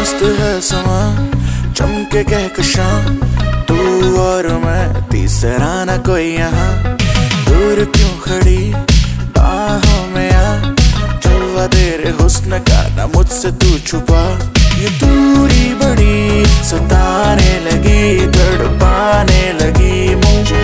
मस्त है समा, चमके कहकशां, तू और मैं, तीसरा ना कोई यहाँ। दूर क्यों खड़ी बाहों में आ, जलवा तेरे हुस्न का ना मुझसे तू छुपा। ये दूरी बड़ी सताने लगी, तड़पाने लगी मुझे।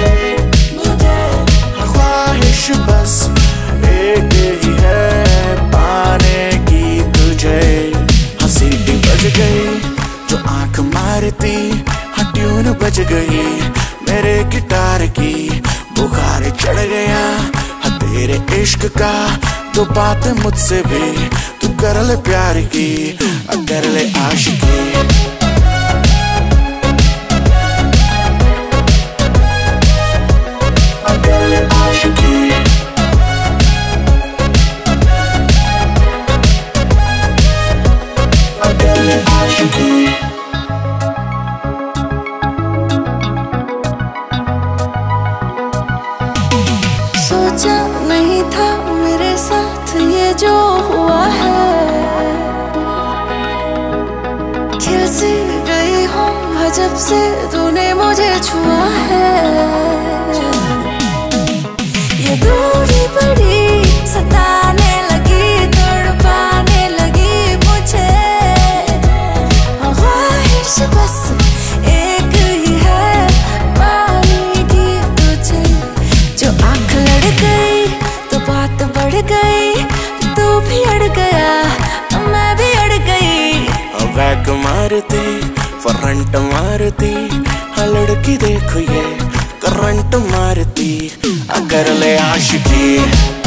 ख्वाहिश बस एक ही है पाने की तुझे। सीटी बज गई जो आंख मारती, हाँ ट्यून बज गई मेरे गिटार की। बुखार चढ़ गया हाँ तेरे इश्क का, तो बात मुझसे भी तू कर ले प्यार की, कर ले आशिकी। सोचा नहीं था मेरे साथ ये जो हुआ है, खिल सी गई हूँ जब से तूने मुझे छुआ है। ये दूरी बड़ी सताने लगी, तड़पाने लगी मुझे। ख्वाहिश बस एक ही है पाने की तुझे। जो आंख लड़ गई तो बात बढ़ गई, तू भी अड़ गया मैं भी अड़ गई। बैक मारती फ्रंट मारती, हाँ लड़की देखो ये करंट मारती, अगर ले आशिकी।